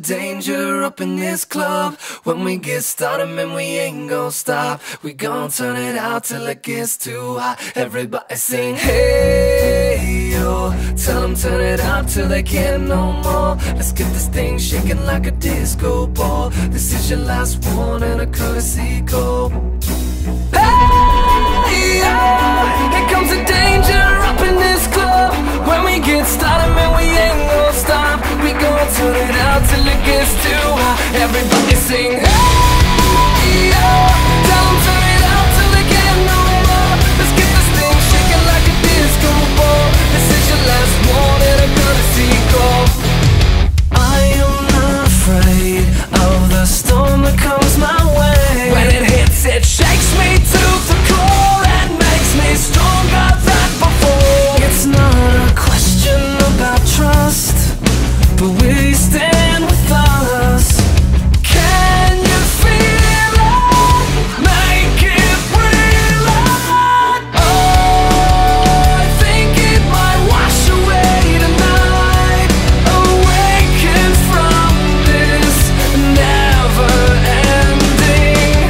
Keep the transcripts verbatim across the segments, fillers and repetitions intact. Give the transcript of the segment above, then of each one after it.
danger up in this club. When we get started, man, we ain't gon' stop. We gon' turn it out till it gets too hot. Everybody sing, hey, yo. Tell them turn it out till they can't no more. Let's get this thing shaking like a disco ball. This is your last one and a courtesy call. Hey, yo. Here comes the danger up in this club. When we get started, man, we ain't gon' stop. We gon' turn it out till it gets too hot. Everybody sing, hey, yo. Tell them turn it out till they can't no more. Let's get this thing shaking like a disco ball. This is your last one and a courtesy call. I am not afraid of the storm that comes my way. When it hits, it shakes me to the core and makes me stronger than before. It's not a question about trust, but we stand with us. Can you feel it? Make it real. Oh, I think it might wash away tonight. Awaken from this never-ending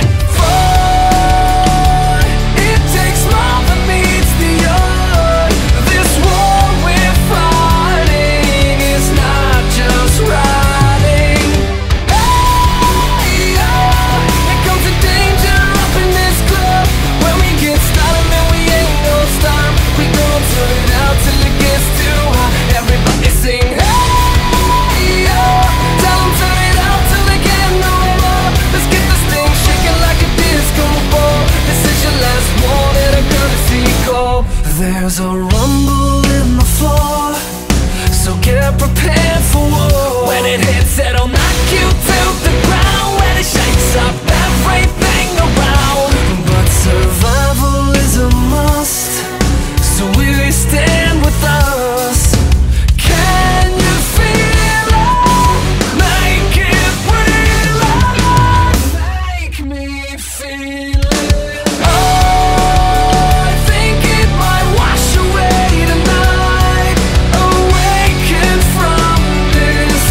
fight. It takes more than meets the eye. This war we're fighting is not just riding. Hey, oh, here comes the danger up in this club. When we get started, man, we ain't gon' stop. We gon' turn it out till it gets too hot. Everybody sing, hey, oh. Tell them turn it out till they can't no more. Let's get this thing shaking like a disco ball. This is your last one and a courtesy call. There's a rumble in the floor, so get prepared for war. When it hits, it'll knock you to the ground. When it shakes up everything around. But survival is a must, so we stand with us. Can you feel it? Make it real. Make me feel it. Oh, I think it might wash away tonight. Awaken from this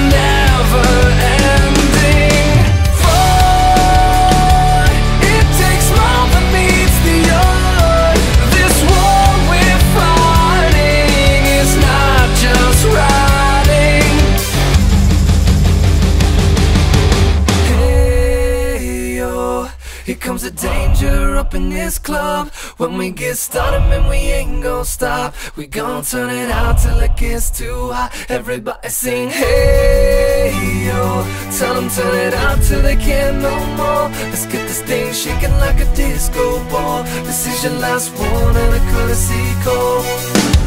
never-ending fight. It takes more than meets the eye. This war we're fighting is not just riding. Hey, yo. Here comes the danger up in this club. When we get started, man, we ain't gon' stop. We gon' turn it out till it gets too hot. Everybody sing, hey, yo. Tell them turn it out till they can't no more. Let's get this thing shaking like a disco ball. This is your last one and a courtesy call.